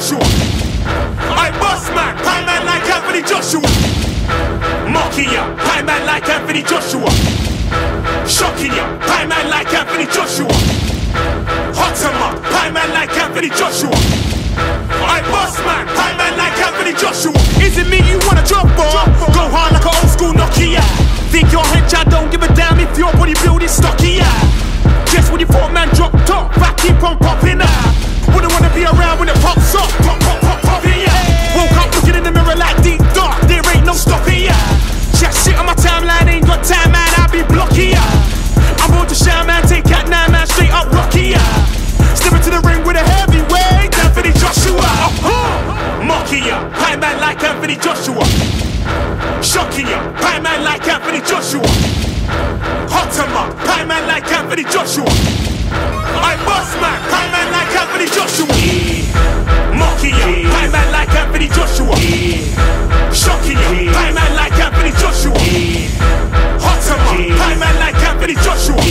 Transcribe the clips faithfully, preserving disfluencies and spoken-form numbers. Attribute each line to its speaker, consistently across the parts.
Speaker 1: Joshua. I boss man, high man like Anthony Joshua. Mocking ya, high man like Anthony Joshua. Shocking ya, high man like Anthony Joshua. Hot 'em up, high man like Anthony Joshua. I boss man, high man like Anthony Joshua. Is it me you wanna drop for? Go hard like an old school Nokia. Think your hench, I don't give a damn if your bodybuilding stocky, yeah. Just when you thought man drop top, I keep on popping up. Wouldn't wanna be around when it pops up. Pop, pop, pop, popping, yeah. Woke up looking in the mirror like deep dark, there ain't no stopping, yeah. Chat shit on my timeline, ain't got time, man, I be blocking, yeah. I'm on to shine, man, take out nine, man, straight up rocky, yeah. Step into the ring with a heavyweight, Anthony Joshua. Uh-huh. Mocking ya, high man like Anthony Joshua. Shocking ya, high man like Anthony Joshua. Hot 'em up, high man like Anthony Joshua. I boss man, high man like Anthony Joshua. Mocking ya, high man like Anthony Joshua. Shocking ya, high man like Anthony Joshua. Hot 'em up, high man like Anthony Joshua.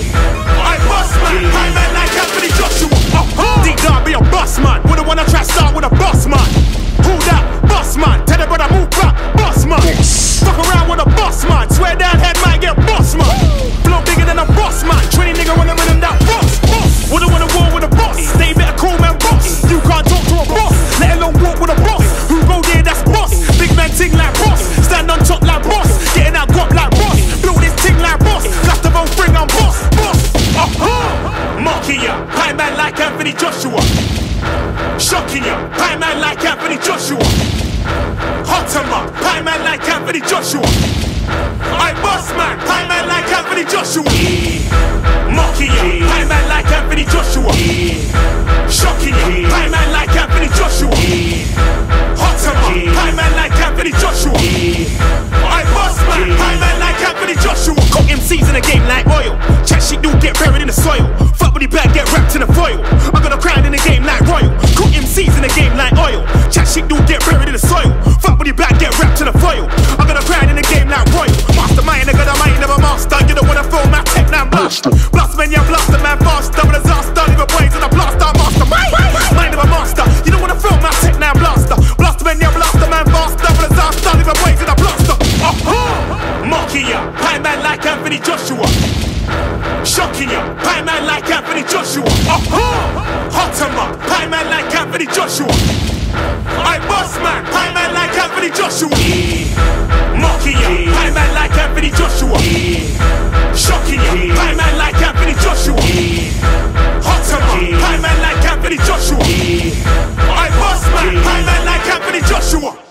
Speaker 1: I boss man, high man like Anthony Joshua. Uh-huh. Deep down be a boss man, wouldn't wanna try start with a boss man. Who that? Boss man, tell the brother move back, boss man. Fuck around with a boss man, swear down head might get boss man. Flow bigger than a boss man, twenty nigga running with him that boss, boss. Wouldn't wanna war with a boss, they better call man boss. You can't talk to a boss, let alone walk with a boss. Who go there, that's boss. Big man ting like boss, stand on top like boss. Getting out guap like boss, build this ting like boss. Got the whole thing on boss, boss. Uh-huh. Mocking ya, high man like Anthony Joshua. Shocking ya, high man like Anthony Joshua. Hot 'em up, high man like Anthony Joshua. I boss man, high man like Anthony Joshua. Mocking ya, high man like Anthony Joshua. Shocking ya, high man like Anthony Joshua. Hot 'em up, high man like Anthony Joshua. I boss man, high man like Anthony Joshua. Got M Cs in the game like oil. Chat shit do get buried in the soil. Fuck with the bag, get wrapped in a foil. I got a crown in the game like royal. Got M Cs in the game like oil. Chat shit do get buried in the soil. Fuck with the bag, get wrapped in a foil. I got a crown in the game like royal. Mastermind, I got a mind of a master. You don't wanna film my tech now blast. Blast man, yeah, blast the man faster. With a disaster, leave a brains in a blaster. Mastermind, mind of a master. You don't wanna film my tech now blaster. Blast man, yeah, blast the man faster. With a disaster, leave a brains in a blaster. Uh-huh. Mocking ya, high man like Anthony Joshua. Shocking ya, high man like Anthony Joshua. Uh-huh. Hot 'em up, high man like Anthony Joshua. I boss man, high man like Anthony Joshua. Mocking ya, high man like Anthony Joshua. Shocking ya, high man like Anthony Joshua. Hot 'em up, high man like Anthony Joshua. I boss man, high man like Anthony Joshua.